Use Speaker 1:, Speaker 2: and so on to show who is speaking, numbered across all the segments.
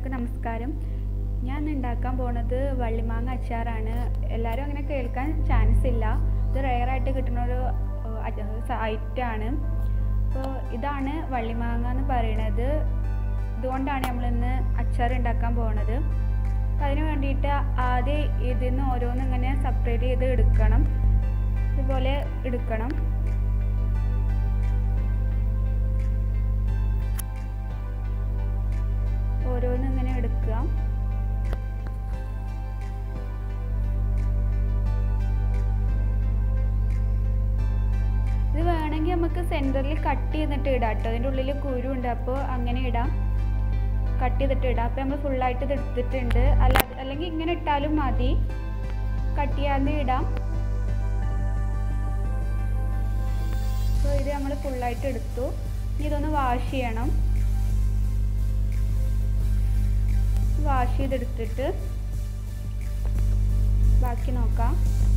Speaker 1: എല്ലാവർക്കും നമസ്കാരം. ഞാൻ ഉണ്ടാക്കാൻ പോണത് വള്ളിമാങ്ങ അച്ചാറാണ്. എല്ലാവരും അങ്ങനെ കേൾക്കാൻ ചാൻസ് ഇല്ല. ഇത് റെയറായിട്ട് കിട്ടുന്നൊരു ഐറ്റമാണ്. അപ്പോൾ ഇതാണ് വള്ളിമാങ്ങ എന്ന് പറയുന്നത്. ഇതുകൊണ്ടാണ് നമ്മളിന്ന് അച്ചാർ ഉണ്ടാക്കാൻ പോകുന്നത്. അപ്പോൾ അതിന് വേണ്ടിയിട്ട് ആദ്യം ഇതിൽ നിന്ന് ഓരോന്നും ഇങ്ങനെ സെപ്പറേറ്റ് ചെയ്ത് എടുക്കണം. ഇതുപോലെ എടുക്കണം. ഓരോന്നും ഇങ്ങനെ എടുക്കുക. ഇത് വേണമെങ്കിൽ നമുക്ക് സെൻറ്ററിൽ കട്ട് ചെയ്തിട്ട് ഇടാം കേട്ടോ. അതിൻ്റെ ഉള്ളിൽ കുരു ഉണ്ട്, അപ്പോൾ അങ്ങനെ ഇടാം. കട്ട് ചെയ്തിട്ട് ഇടാം. അപ്പോൾ നമ്മൾ ഫുള്ളായിട്ട് ഇത് എടുത്തിട്ടുണ്ട്. അല്ലെങ്കിൽ ഇങ്ങനെ ഇട്ടാലും മതി, കട്ട് ചെയ്യാതെ ഇടാം. അപ്പോൾ ഇത് നമ്മൾ ഫുള്ളായിട്ട് എടുത്തു. ഇനി ഇതൊന്ന് വാഷ് ചെയ്യണം. വാഷ് ചെയ്തെടുത്തിട്ട് ബാക്കി നോക്കാം.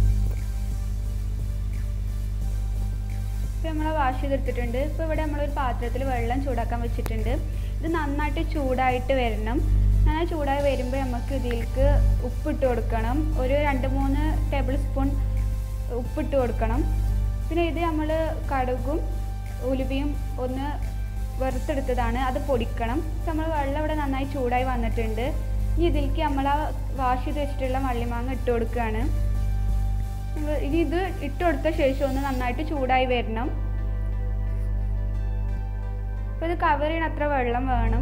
Speaker 1: ഇപ്പോൾ നമ്മൾ വാഷ് ചെയ്തെടുത്തിട്ടുണ്ട്. ഇപ്പോൾ ഇവിടെ നമ്മളൊരു പാത്രത്തിൽ വെള്ളം ചൂടാക്കാൻ വെച്ചിട്ടുണ്ട്. ഇത് നന്നായിട്ട് ചൂടായിട്ട് വരണം. അങ്ങനെ ചൂടായി വരുമ്പോൾ നമുക്ക് ഇതിലേക്ക് ഉപ്പിട്ട് കൊടുക്കണം. ഒരു 2-3 ടേബിൾ സ്പൂൺ ഉപ്പിട്ട് കൊടുക്കണം. പിന്നെ ഇത് നമ്മൾ കടുകും ഉലുവയും ഒന്ന് വറുത്തെടുത്തതാണ്, അത് പൊടിക്കണം. അപ്പോൾ നമ്മൾ വെള്ളം ഇവിടെ നന്നായി ചൂടായി വന്നിട്ടുണ്ട്. ഇനി ഇതിലേക്ക് നമ്മൾ ആ വാഷ് ചെയ്ത് വെച്ചിട്ടുള്ള വള്ളിമാങ്ങ ഇട്ട് കൊടുക്കുകയാണ്. ഇനി ഇത് ഇട്ട് കൊടുത്ത ശേഷം ഒന്ന് നന്നായിട്ട് ചൂടായി വരണം. അപ്പോൾ ഇത് കവർ ചെയ്യണ അത്ര വെള്ളം വേണം.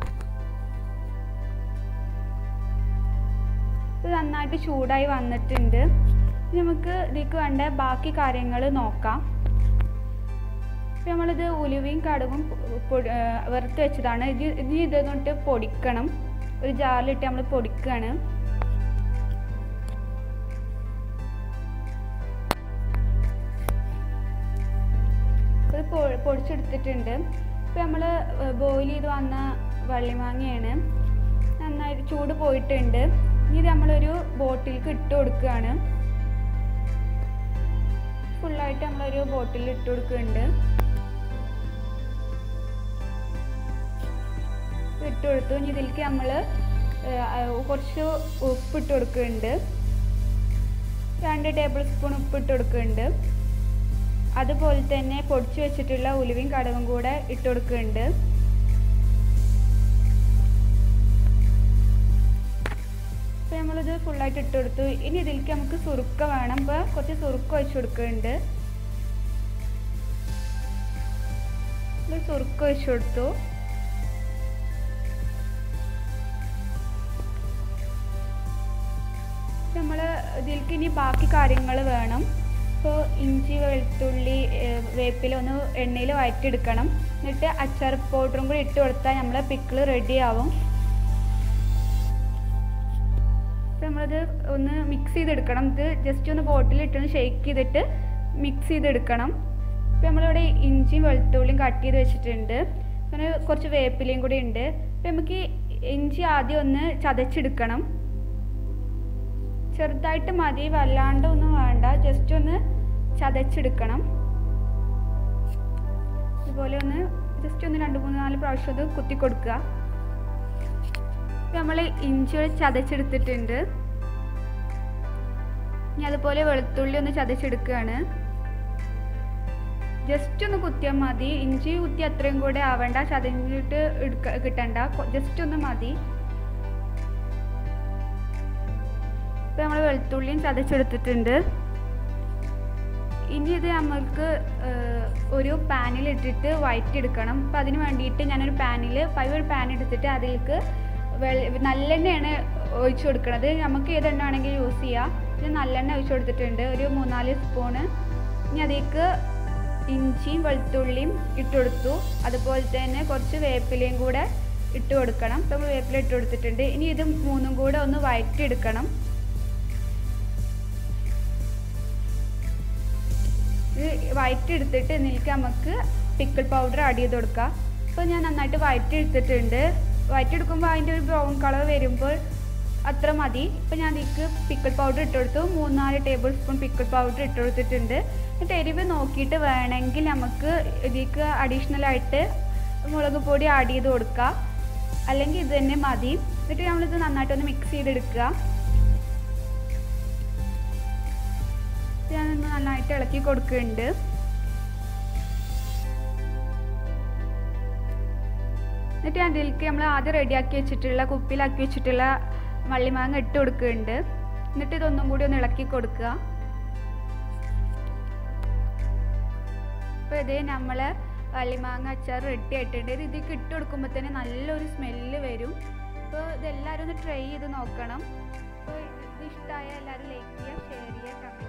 Speaker 1: ഇത് നന്നായിട്ട് ചൂടായി വന്നിട്ടുണ്ട്. ഇനി നമുക്ക് ഇതിലേക്ക് വേണ്ട ബാക്കി കാര്യങ്ങൾ നോക്കാം. നമ്മളിത് ഉലുവയും കടുകും വറുത്ത് വെച്ചതാണ്. ഇനി ഇതൊന്നിട്ട് പൊടിക്കണം. ഒരു ജാറിലിട്ട് നമ്മൾ പൊടിക്കുകയാണ്. ഇത് പൊടിച്ചെടുത്തിട്ടുണ്ട്. ഇപ്പം നമ്മൾ ബോയിൽ ചെയ്ത് വന്ന വള്ളിമാങ്ങയാണ്. നന്നായിട്ട് ചൂട് പോയിട്ടുണ്ട്. ഇനി ഇത് നമ്മളൊരു ബോട്ടിലേക്ക് ഇട്ട് കൊടുക്കുകയാണ്. ഫുള്ളായിട്ട് നമ്മളൊരു ബോട്ടിലിൽ ഇട്ട് കൊടുക്കുന്നുണ്ട്. ഇട്ട് കൊടുത്തു. ഇനി ഇതിലേക്ക് നമ്മൾ കുറച്ച് ഉപ്പിട്ട് കൊടുക്കുന്നുണ്ട്. 2 ടേബിൾ സ്പൂൺ ഉപ്പിട്ട് കൊടുക്കുന്നുണ്ട്. അതുപോലെ തന്നെ പൊടിച്ച് വെച്ചിട്ടുള്ള ഉലുവയും കടുകും കൂടെ ഇട്ട് കൊടുക്കുന്നുണ്ട്. അപ്പോൾ നമ്മളിത് ഫുള്ളായിട്ട് ഇട്ട് കൊടുത്തു. ഇനി ഇതിലേക്ക് നമുക്ക് സുറുക്ക വേണം. അപ്പോൾ കുറച്ച് സുറുക്ക ഒഴിച്ച് കൊടുക്കുന്നുണ്ട്. ഇത് സുറുക്ക ഒഴിച്ച് കൊടുത്തു. നമ്മൾ ഇതിലേക്ക് ഇനി ബാക്കി കാര്യങ്ങൾ വേണം. ഇപ്പോൾ ഇഞ്ചി, വെളുത്തുള്ളി, വേപ്പില ഒന്ന് എണ്ണയിൽ വഴറ്റിയെടുക്കണം. എന്നിട്ട് അച്ചാർ പൗഡറും കൂടി ഇട്ട് കൊടുത്താൽ നമ്മളെ പിക്കിൾ റെഡി ആവും. അപ്പോൾ നമ്മളത് ഒന്ന് മിക്സ് ചെയ്തെടുക്കണം. ഇത് ജസ്റ്റ് ഒന്ന് ബോട്ടിലിട്ടൊന്ന് ഷേക്ക് ചെയ്തിട്ട് മിക്സ് ചെയ്തെടുക്കണം. ഇപ്പോൾ നമ്മളിവിടെ ഇഞ്ചിയും വെളുത്തുള്ളിയും കട്ട് ചെയ്ത് വെച്ചിട്ടുണ്ട്. അങ്ങനെ കുറച്ച് വേപ്പിലയും കൂടി ഉണ്ട്. അപ്പോൾ നമുക്ക് ഇഞ്ചി ആദ്യം ഒന്ന് ചതച്ചെടുക്കണം. ചെറുതായിട്ട് മതി, വല്ലാണ്ട് ഒന്നും വേണ്ട. ജസ്റ്റ് ഒന്ന് ചതച്ചെടുക്കണം. ഇതുപോലെ ഒന്ന് ജസ്റ്റ് ഒന്ന് 2-3-4 പ്രാവശ്യം അത് കുത്തി കൊടുക്കുക. നമ്മൾ ഇഞ്ചി ചതച്ചെടുത്തിട്ടുണ്ട്. ഇനി അതുപോലെ വെളുത്തുള്ളി ഒന്ന് ചതച്ചെടുക്കുകയാണ്. ജസ്റ്റ് ഒന്ന് കുത്തിയാൽ മതി. ഇഞ്ചി കുത്തി അത്രയും കൂടെ ആവേണ്ട, ചതഞ്ഞിട്ട് കിട്ടണ്ട. ജസ്റ്റ് ഒന്ന് മതി. ഇപ്പോൾ നമ്മൾ വെളുത്തുള്ളിയും ചതച്ചെടുത്തിട്ടുണ്ട്. ഇനി ഇത് നമ്മൾക്ക് ഒരു പാനിലിട്ടിട്ട് വഴറ്റിയെടുക്കണം. അപ്പോൾ അതിന് വേണ്ടിയിട്ട് ഞാനൊരു ഒരു പാൻ എടുത്തിട്ട് അതിലേക്ക് നല്ലെണ്ണയാണ് ഒഴിച്ചു കൊടുക്കുന്നത്. നമുക്ക് ഏതെണ്ണ ആണെങ്കിലും യൂസ് ചെയ്യാം. ഇത് നല്ലെണ്ണ ഒഴിച്ചു കൊടുത്തിട്ടുണ്ട്, ഒരു 3-4 സ്പൂണ്. ഇനി അതിലേക്ക് ഇഞ്ചിയും വെളുത്തുള്ളിയും ഇട്ട് കൊടുത്തു. അതുപോലെ തന്നെ കുറച്ച് വേപ്പിലയും കൂടെ ഇട്ട് കൊടുക്കണം. ഇപ്പോൾ വേപ്പില ഇട്ട് കൊടുത്തിട്ടുണ്ട്. ഇനി ഇത് 3ഉം കൂടെ ഒന്ന് വഴറ്റിയെടുക്കണം. ഇത് വഴറ്റിയെടുത്തിട്ട് ഇതിലേക്ക് നമുക്ക് പിക്കിൾ പൗഡർ ആഡ് ചെയ്ത് കൊടുക്കാം. അപ്പോൾ ഞാൻ നന്നായിട്ട് വഴറ്റിയെടുത്തിട്ടുണ്ട്. വഴറ്റിയെടുക്കുമ്പോൾ അതിൻ്റെ ഒരു ബ്രൗൺ കളർ വരുമ്പോൾ അത്ര മതി. ഇപ്പോൾ ഞാൻ ഇതിലേക്ക് പിക്കിൾ പൗഡർ ഇട്ട് കൊടുത്തു. 3-4 ടേബിൾ സ്പൂൺ പിക്കിൾ പൗഡർ ഇട്ട് കൊടുത്തിട്ടുണ്ട്. എന്നിട്ട് എരിവ് നോക്കിയിട്ട് വേണമെങ്കിൽ നമുക്ക് ഇതിലേക്ക് അഡീഷണലായിട്ട് മുളക് പൊടി ആഡ് ചെയ്ത് കൊടുക്കാം. അല്ലെങ്കിൽ ഇത് തന്നെ മതി. എന്നിട്ട് നമ്മളിത് നന്നായിട്ടൊന്ന് മിക്സ് ചെയ്തെടുക്കുക. ഞാനൊന്ന് നന്നായിട്ട് ഇളക്കി കൊടുക്കുന്നുണ്ട്. എന്നിട്ട് അതിലേക്ക് നമ്മൾ ആദ്യം റെഡിയാക്കി വെച്ചിട്ടുള്ള കുപ്പിയിലാക്കി വെച്ചിട്ടുള്ള വള്ളിമാങ്ങ ഇട്ട് കൊടുക്കുന്നുണ്ട്. എന്നിട്ട് ഇതൊന്നും കൂടി ഒന്ന് ഇളക്കി കൊടുക്കുക. അപ്പോൾ ഇതേ നമ്മൾ വള്ളിമാങ്ങ അച്ചാർ റെഡി ആയിട്ടുണ്ട്. ഇത് ഇതിലേക്ക് ഇട്ട് കൊടുക്കുമ്പോൾ തന്നെ നല്ലൊരു സ്മെല്ല് വരും. അപ്പോൾ ഇതെല്ലാവരും ഒന്ന് ട്രൈ ചെയ്ത് നോക്കണം. അപ്പോൾ ഇത് ഇഷ്ടമായ എല്ലാവരും ലൈക്ക് ചെയ്യുക, ഷെയർ ചെയ്യുക, കമൻറ്റ്